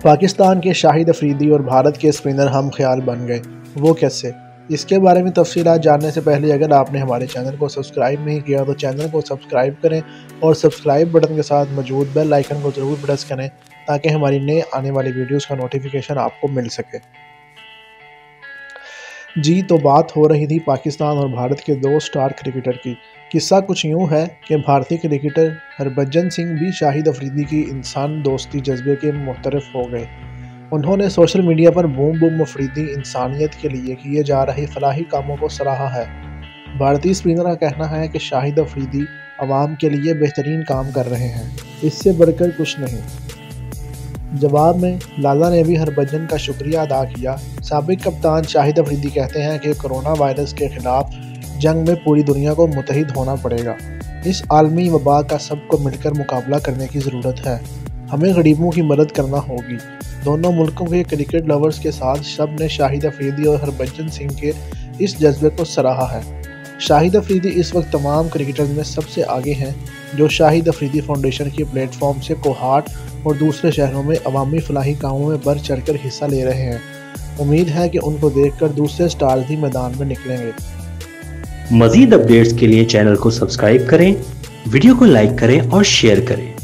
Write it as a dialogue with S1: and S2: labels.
S1: पाकिस्तान के शाहिद अफरीदी और भारत के स्पिनर हम ख्याल बन गए, वो कैसे? इसके बारे में तफसीलात जानने से पहले अगर आपने हमारे चैनल को सब्सक्राइब नहीं किया तो चैनल को सब्सक्राइब करें और सब्सक्राइब बटन के साथ मौजूद बेल आइकन को ज़रूर प्रेस करें ताकि हमारी नए आने वाली वीडियोस का नोटिफिकेशन आपको मिल सके। जी तो बात हो रही थी पाकिस्तान और भारत के दो स्टार क्रिकेटर की। किस्सा कुछ यूँ है कि भारतीय क्रिकेटर हरभजन सिंह भी शाहिद अफरीदी की इंसान दोस्ती जज्बे के मुतरफ हो गए। उन्होंने सोशल मीडिया पर बूम बूम अफरीदी इंसानियत के लिए किए जा रहे फलाही कामों को सराहा है। भारतीय स्पिनर का कहना है कि शाहिद अफरीदी आवाम के लिए बेहतरीन काम कर रहे हैं, इससे बढ़कर कुछ नहीं। जवाब में लाला ने भी हरभजन का शुक्रिया अदा किया। साबिक कप्तान शाहिद अफरीदी कहते हैं कि कोरोना वायरस के खिलाफ जंग में पूरी दुनिया को मुत्तहिद होना पड़ेगा। इस आलमी वबा का सबको मिलकर मुकाबला करने की ज़रूरत है। हमें गरीबों की मदद करना होगी। दोनों मुल्कों के क्रिकेट लवर्स के साथ सब ने शाहिद अफरीदी और हरभजन सिंह के इस जज्बे को सराहा है। शाहिद अफरीदी इस वक्त तमाम क्रिकेटर्स में सबसे आगे हैं जो शाहिद अफरीदी फाउंडेशन के प्लेटफॉर्म से कोहाट और दूसरे शहरों में अवामी फलाही कामों में बढ़ चढ़कर हिस्सा ले रहे हैं। उम्मीद है कि उनको देखकर दूसरे स्टार्स भी मैदान में निकलेंगे।
S2: मज़ीद अपडेट्स के लिए चैनल को सब्सक्राइब करें, वीडियो को लाइक करें और शेयर करें।